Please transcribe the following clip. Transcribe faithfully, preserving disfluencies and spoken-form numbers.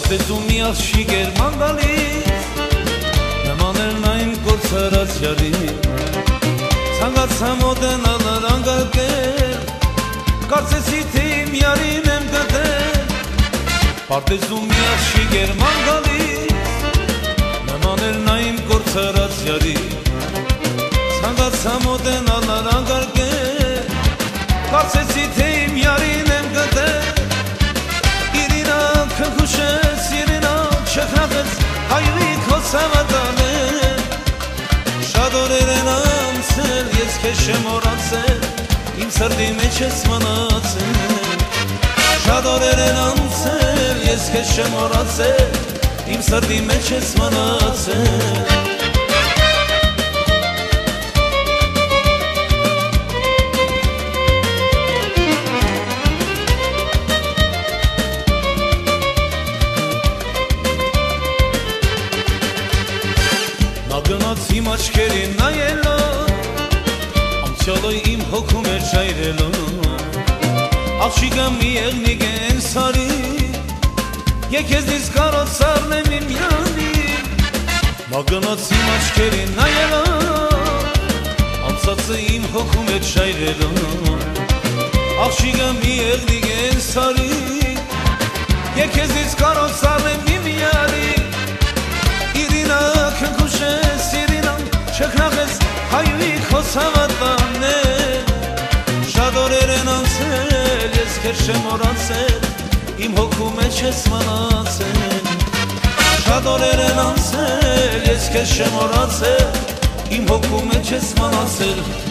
Պարտեզում միած շիգեր մանդալից նմաներն այն կործարած յարի Ցանկացա մոտենալ նրան գալկել Կարծեցի թե իմ յարին եմ գտել Պարտեզում միած շիգեր մանդալից նմաներն այն կործարած յարի Ցանկացա մոտենալ նրան գալկել Կարծեցի թե իմ յարին եմ գտել Քնքուշես իրենա չխրախեց հայվի քո սավատանել Շատ օրեր են անցել, ես քեզ չեմ մոռացել Իմ սրտի մեջ ես մնացել Շատ օրեր են անցել, ես քեզ չեմ մոռացել Իմ սրտի մեջ ես մնացել Գնաց իմ աչքերին նայելով Անցյալը իմ հոգում էր ժայռելով Աղջիկը մի եղնիկ են սարի Եքեզնից կարոտ սարնեմ իմ յանի Նա գնաց իմ աչքերին նայելով Անցածը իմ հոգում էր ժայռելով Աղջիկը մի եղնիկ են սարի Եքեզնից կարոտ սարնեմ իմ յանի Իրինա քնքուշես Չքնախես հայվի քո սավատանել Շատ օրեր են անցել, ես քեզ չեմ մոռացել Իմ հոգու մեջ ես մնացել Շատ օրեր են անցել, ես քեզ չեմ մոռացել Իմ հոգու մեջ ես մնացել